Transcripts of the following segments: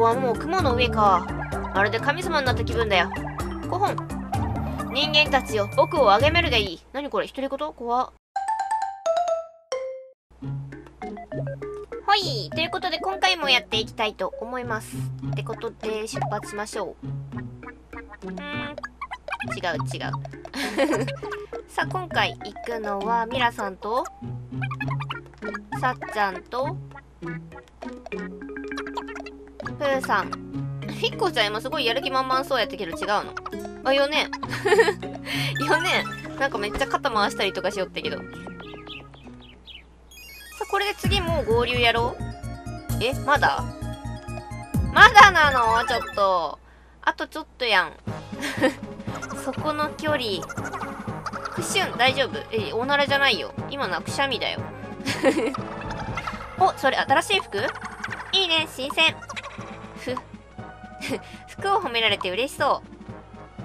こはもう雲の上か。まるで神様になった気分だよ。5本。人間たちよ、僕を崇めるがいい。何これ、独り言怖っ。ほい。ということで、今回もやっていきたいと思います。ってことで、出発しましょう。違う。さあ、今回行くのは、ミラさんと、さっちゃんと、プーさん。フィッコちゃん今すごいやる気満々そうやったけど違うの？あ、よね。よね。なんかめっちゃ肩回したりとかしよったけど。さあ、これで次もう合流やろう。え、まだなの？ちょっと。あとちょっとやん。そこの距離。クシュン、大丈夫？おならじゃないよ。今のはくしゃみだよ。お、それ新しい服？いいね、新鮮。服を褒められて嬉しそう。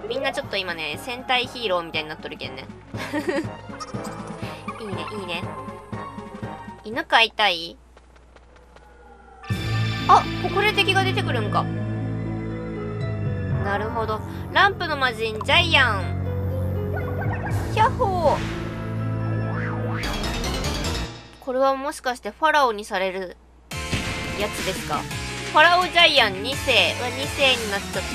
みんなちょっと今ね、戦隊ヒーローみたいになっとるけんね。いいね。犬飼いたい？あ、ここで敵が出てくるんか。なるほど。ランプの魔人、ジャイアン。ヒャッホー。これはもしかしてファラオにされるやつですか？ファラオジャイアン2世。2世になっちゃった。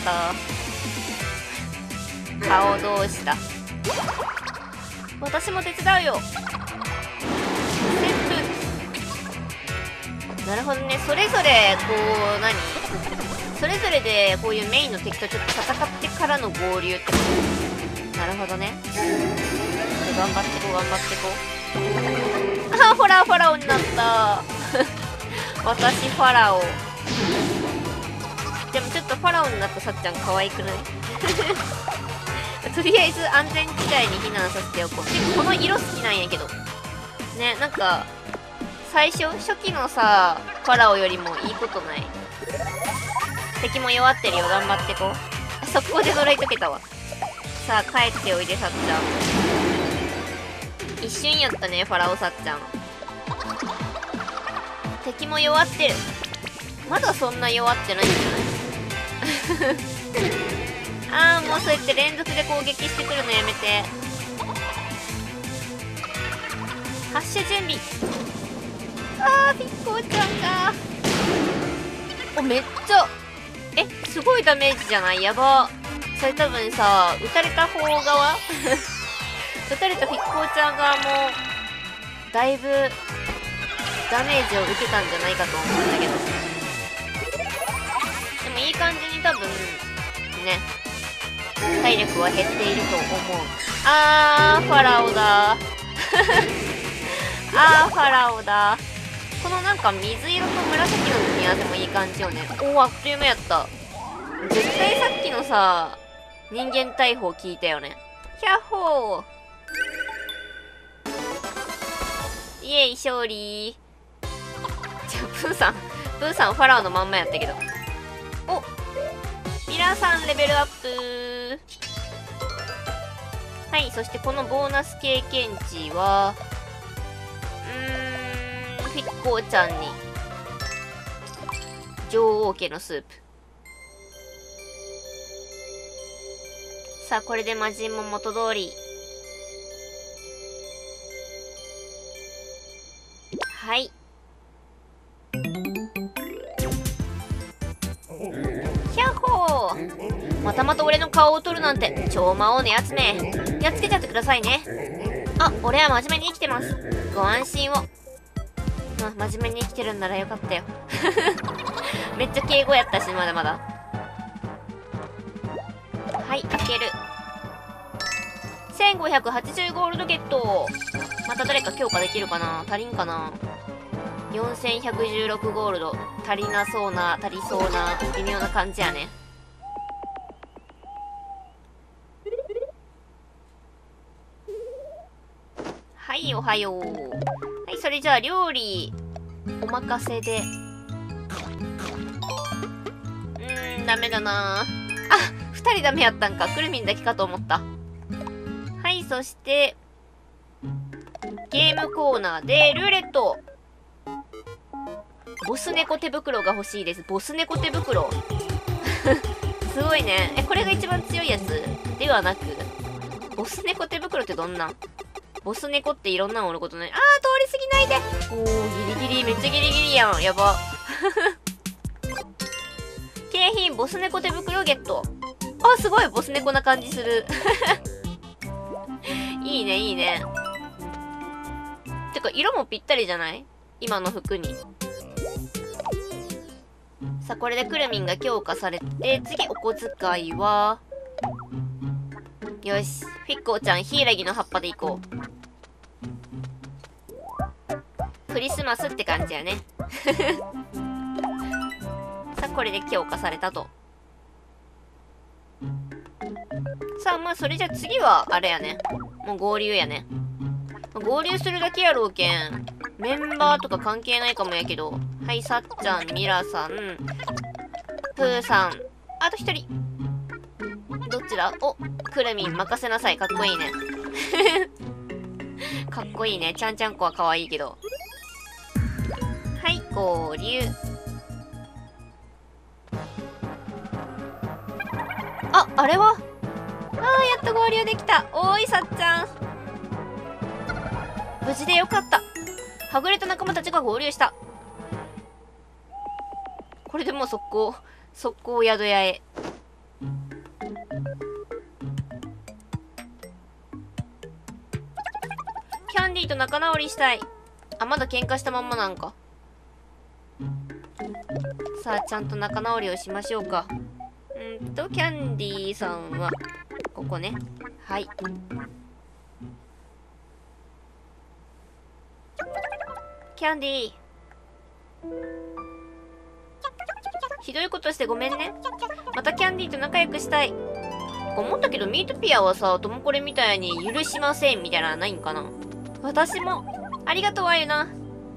顔どうした？私も手伝うよ。なるほどね。それぞれこうそれぞれでこういうメインの敵とちょっと戦ってからの合流ってこと。なるほどね。頑張ってこう。あ、ほらファラオになった。私ファラオ。でもちょっとファラオになったさっちゃん可愛くない？とりあえず安全地帯に避難させておこう。結構この色好きなんやけどね。なんか最初初期のさファラオよりもいいことない？敵も弱ってるよ。頑張ってこう。速攻で呪い解けたわ。さあ帰っておいでさっちゃん。一瞬やったねファラオさっちゃん。敵も弱ってる。まだそんな弱ってないんじゃない？あー、もうそうやって連続で攻撃してくるのやめて。発射準備。あー、ピッコーちゃんが。お、めっちゃすごいダメージじゃない？やば。それ多分さ、撃たれた方側撃たれたピッコーちゃん側もだいぶダメージを受けたんじゃないかと思うんだけど。でもいい感じに多分ね、体力は減っていると思う。あー、ファラオだ。あー、ファラオだ。このなんか水色と紫の組み合わせもいい感じよね。おー、あっという間やった。絶対さっきのさ、人間大砲聞いたよね。ヒャッホー。イエイ、勝利。プーさんファラオのまんまやったけど。お、ミラーさんレベルアップ。はい、そしてこのボーナス経験値は、フィッコーちゃんに、女王家のスープ。さあ、これで魔人も元通り。はい。ヒャッホー。また俺の顔を取るなんて超魔王のやつめ。やっつけちゃってくださいね。あ、俺は真面目に生きてます。ご安心を。真面目に生きてるんならよかったよ。めっちゃ敬語やったし、まだまだ。はい、開ける。1580ゴールドゲット。また誰か強化できるかな？足りんかな？ 4116 ゴールド。足りそうな微妙な感じやね。はい、おはよう。はい、それじゃあ料理お任せで。ダメだなあ。2人ダメやったんか。くるみんだけかと思った。はい、そしてゲームコーナーでルーレット。 ボス猫手袋が欲しいです。ボス猫手袋。すごいね。これが一番強いやつではなく、ボス猫手袋ってどんなん？ボス猫っていろんなのおることない。あー、通り過ぎないで。おー、ギリギリ、めっちゃギリギリやん。やば。景品、ボス猫手袋ゲット。あ、すごい、ボス猫な感じする。いいね、いいね。てか、色もぴったりじゃない？今の服に。さあ、これでクルミンが強化されて、次、お小遣いは、よし。フィッコーちゃん、ヒイラギの葉っぱでいこう。クリスマスって感じやね。さあ、これで強化されたと。さあ、まあ、それじゃ次は、あれやね。もう合流やね。合流するだけやろうけん。メンバーとか関係ないかもやけど。はい、さっちゃん、ミラさん、プーさん。あと一人。どっちだ？お、クルミン任せなさい。かっこいいね。かっこいいね。ちゃんちゃんこは可愛いけど。はい、合流。あ、あれは？あー、やっと合流できた。おーい、さっちゃん。無事でよかった。はぐれた仲間たちが合流した。これでもう速攻宿屋へ。キャンディーと仲直りしたい。あ、まだ喧嘩したまんまなんか。さあ、ちゃんと仲直りをしましょうか。キャンディーさんは、ここね。はい。キャンディー。ひどいことしてごめんね。またキャンディーと仲良くしたい。思ったけど、ミートピアはさ、ともこれみたいに許しませんみたいなのないんかな？私も。ありがとう、あゆな。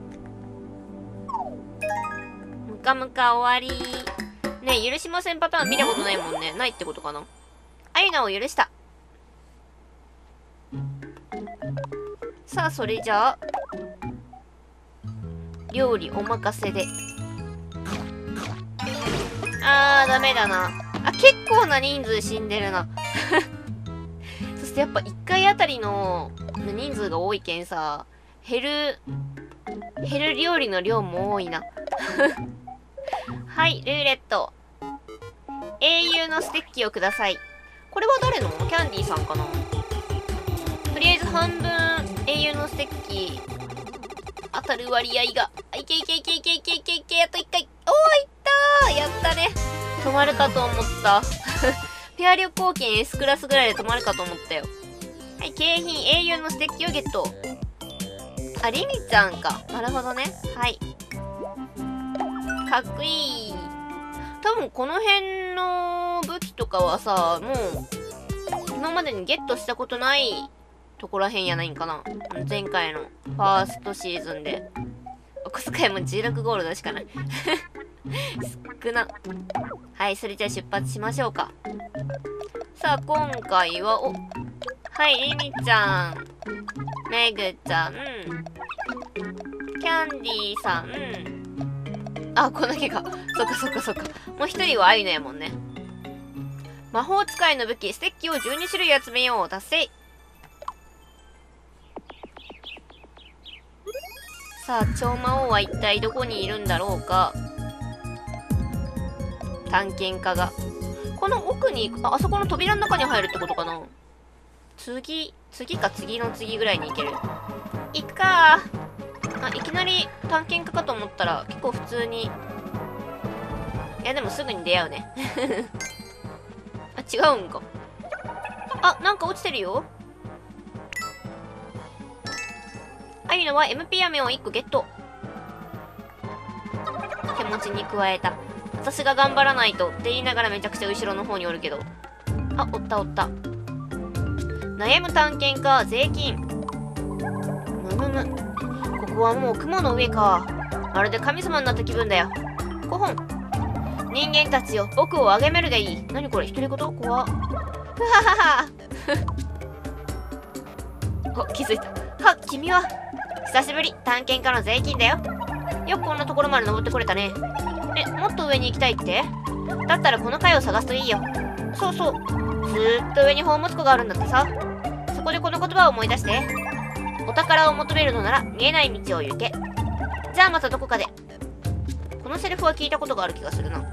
ムカムカ終わり。ねえ、許しませんパターン見たことないもんね。ないってことかな。あゆなを許した。さあ、それじゃあ、料理お任せで。あー、ダメだな。あ、結構な人数死んでるな。そしてやっぱ1回あたりの人数が多いけんさ、減る料理の量も多いな。はい、ルーレット。英雄のステッキをください。これは誰の？キャンディーさんかな？とりあえず半分英雄のステッキ当たる割合が。いけいけいけいけいけいけいけ、あと1回。おー、いったー、やったね。止まるかと思った。ペア旅行券 S クラスぐらいで止まるかと思ったよ。はい、景品英雄のステッキをゲット。あ、リミちゃんか。なるほどね。はい。かっこいい。多分この辺の武器とかはさ、もう、今までにゲットしたことないとこらへんやないんかな。前回のファーストシーズンで。お小遣いも16ゴールドしかない。少な。はい、それじゃあ出発しましょうか。さあ、今回は、はい、リミちゃん、メグちゃん、キャンディーさん、あ、こんだけか。そっかそっかそっか。もう一人はアイヌやもんね。魔法使いの武器、ステッキを12種類集めよう。達成。さあ、超魔王は一体どこにいるんだろうか。探検家が。この奥に、あそこの扉の中に入るってことかな。次か次の次ぐらいに行ける。行くかー。あ、いきなり探検家かと思ったら、結構普通に。いや、でもすぐに出会うね。あ、違うんか。あ、なんか落ちてるよ。あゆのは MP 飴を1個ゲット。手持ちに加えた。私が頑張らないとって言いながらめちゃくちゃ後ろの方におるけど。あ、おったおった。悩む探検家、税金。むむむ。ここはもう雲の上か。まるで神様になった気分だよ。5本。人間たちよ、僕を崇めるがいい。何これ、独り言？怖っ。ふははは。お、気づいた。は、君は。久しぶり、探検家の税金だよ。 よくこんなところまで登ってこれたね。もっと上に行きたいって？だったらこの階を探すといいよ。そうそう。ずーっと上に宝物庫があるんだってさ。そこでこの言葉を思い出して。お宝を求めるのなら見えない道を行け。じゃあまたどこかで。このセリフは聞いたことがある気がするな。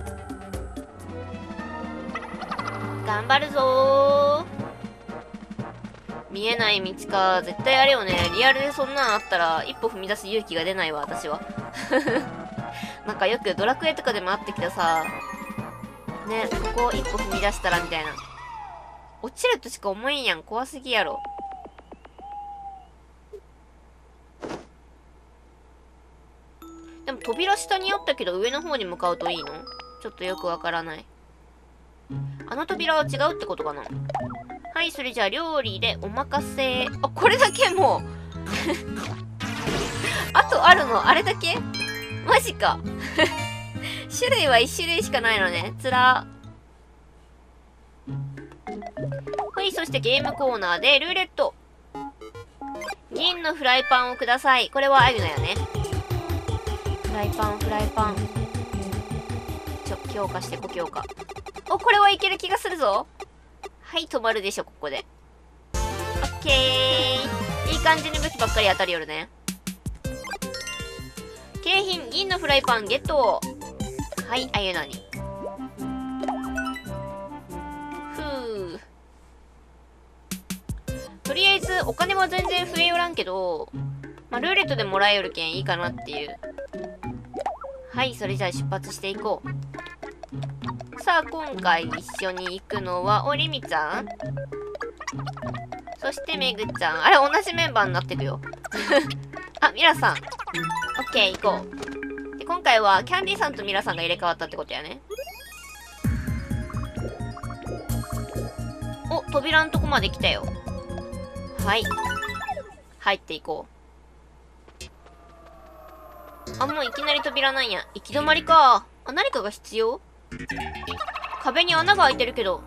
頑張るぞー。見えない道か。絶対あれよね。リアルでそんなのあったら一歩踏み出す勇気が出ないわ、私は。なんかよくドラクエとかでもあってきたさ。ね、ここ一歩踏み出したらみたいな。落ちるとしか思えんやん。怖すぎやろ。でも扉下にあったけど上の方に向かうといいの？ちょっとよくわからない。あの扉は違うってことかな？はい、それじゃあ料理でお任せ。あ、これだけもう。あとあるのあれだけ？マジか。種類は1種類しかないのね。つら。はい、そしてゲームコーナーでルーレット。銀のフライパンをください。これはあゆのやね。フライパン。強化して強化。お、これはいける気がするぞ。はい、止まるでしょ、ここで。オッケー。いい感じに武器ばっかり当たりよるね。景品、銀のフライパンゲット。はい、あゆなに。とりあえず、お金は全然増えよらんけど、まあ、ルーレットでもらえよるけんいいかなっていう。はい、それじゃあ出発していこう。さあ、今回一緒に行くのは、おりみちゃん。そして、めぐちゃん。あれ、同じメンバーになってるよ。あ、ミラさん。オッケー、行こう。で、今回は、キャンディさんとミラさんが入れ替わったってことやね。お、扉のとこまで来たよ。はい。入っていこう。あ、もういきなり扉なんや。行き止まりか。あ、何かが必要？壁に穴が開いてるけど。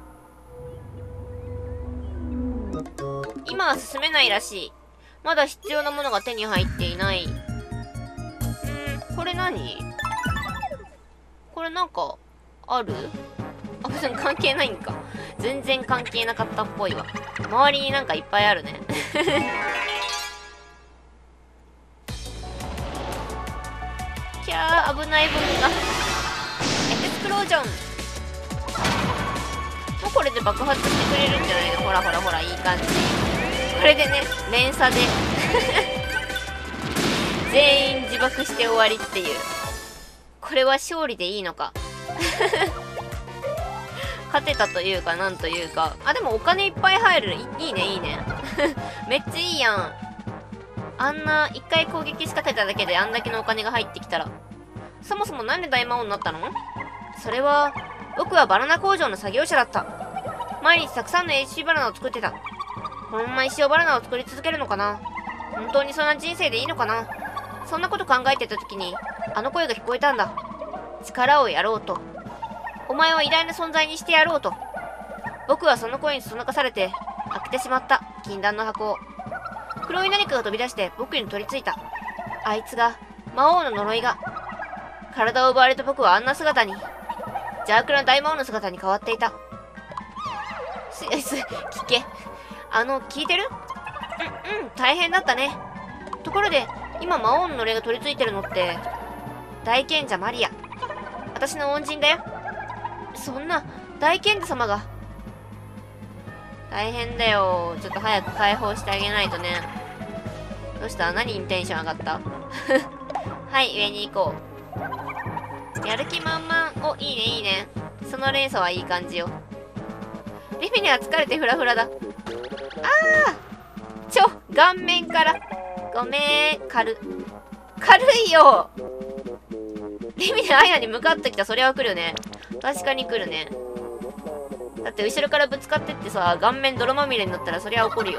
今は進めないらしい。まだ必要なものが手に入っていない。これ何？これなんか、ある？あ、別に関係ないんか。全然関係なかったっぽいわ。周りになんかいっぱいあるね。キャー、危ない武器が。エクスプロージョン。もうこれで爆発してくれるんじゃないの？ほらほらほら、いい感じ。これでね、連鎖で。全員自爆して終わりっていう。これは勝利でいいのか。勝てたというか、なんというか。あ、でもお金いっぱい入る。いいね、いいね。めっちゃいいやん。あんな、一回攻撃仕掛けただけであんだけのお金が入ってきたら。そもそもなんで大魔王になったの？それは、僕はバナナ工場の作業者だった。毎日たくさんの HP バナナを作ってた。このまま一生バナナを作り続けるのかな？本当にそんな人生でいいのかな？そんなこと考えてた時に、あの声が聞こえたんだ。力をやろうと。お前は偉大な存在にしてやろうと。僕はその声にそそのかされて、開けてしまった禁断の箱を。黒い何かが飛び出して僕に取り付いた。あいつが、魔王の呪いが。体を奪われた僕はあんな姿に、邪悪な大魔王の姿に変わっていた。聞け。聞いてる？大変だったね。ところで、今魔王の呪いが取り付いてるのって、大賢者マリア。私の恩人だよ。そんな、大賢者様が。大変だよ。ちょっと早く解放してあげないとね。どうした？何にテンション上がったはい、上に行こう。やる気満々。お、いいね、いいね。その連鎖はいい感じよ。リミネは疲れてフラフラだ。顔面から。ごめん、軽いよ。リミネアイナに向かってきた。それは来るね。確かに来るね。だって後ろからぶつかってってさ、顔面泥まみれになったらそりゃ怒るよ。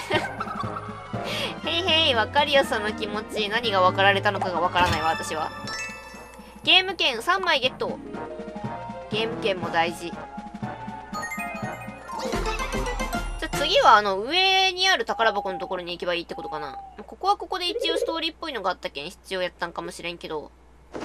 へいへい、わかるよ、その気持ち。何が分かられたのかがわからないわ、私は。ゲーム券3枚ゲット。ゲーム券も大事。 次は上にある宝箱のところに行けばいいってことかな。ここはここで一応ストーリーっぽいのがあったけん必要やったんかもしれんけど。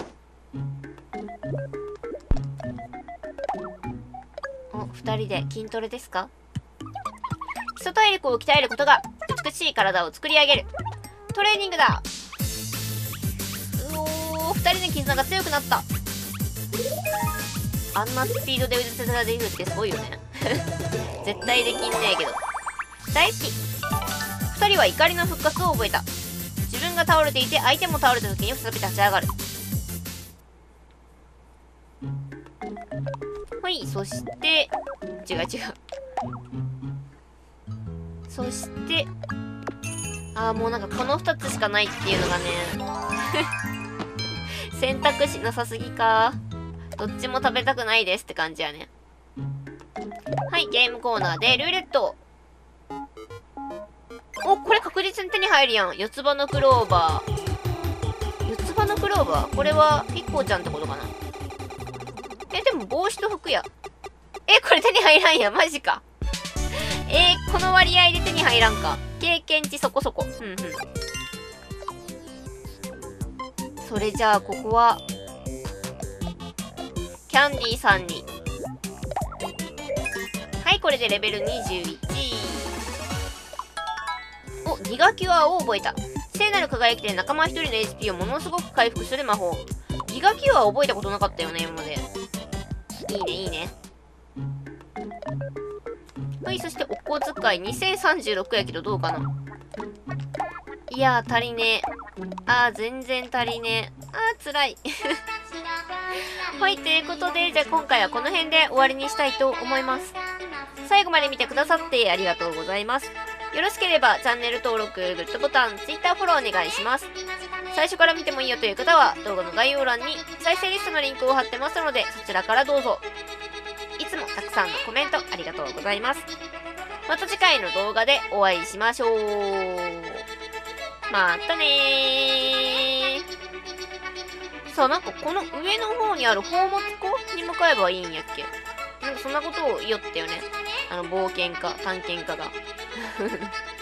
お、二人で筋トレですか？基礎体力を鍛えることが美しい体を作り上げる。トレーニングだ。二人の絆が強くなった。あんなスピードで腕立てができるってすごいよね。絶対できんねえけど。大好き。二人は怒りの復活を覚えた。自分が倒れていて相手も倒れた時に再び立ち上がる。はい、そして違う。そしてもうなんかこの2つしかないっていうのがね選択肢なさすぎか。どっちも食べたくないですって感じやね。はい、ゲームコーナーでルーレット。お、これ確実に手に入るやん。四つ葉のクローバー。四つ葉のクローバー、これはピッコーちゃんってことかな。でも帽子と服や。これ手に入らんや。マジか。この割合で手に入らんか。経験値そこそこ。それじゃあ、ここは、キャンディーさんに。はい、これでレベル21。お、ギガキュアを覚えた。聖なる輝きで仲間一人の HP をものすごく回復する魔法。ギガキュアは覚えたことなかったよね、今まで。いいね。はい、そしてお小遣い2036やけどどうかな。いやー、足りねえ。全然足りねえ。辛い。はい、ということで、じゃあ今回はこの辺で終わりにしたいと思います。最後まで見てくださってありがとうございます。よろしければチャンネル登録、グッドボタン、Twitter フォローお願いします。最初から見てもいいよという方は動画の概要欄に再生リストのリンクを貼ってますので、そちらからどうぞ。いつもたくさんのコメントありがとうございます。また次回の動画でお会いしましょう。またねー。さあ、なんかこの上の方にある宝物庫に向かえばいいんやっけ。なんかそんなことを言おったよね。冒険家、探検家が。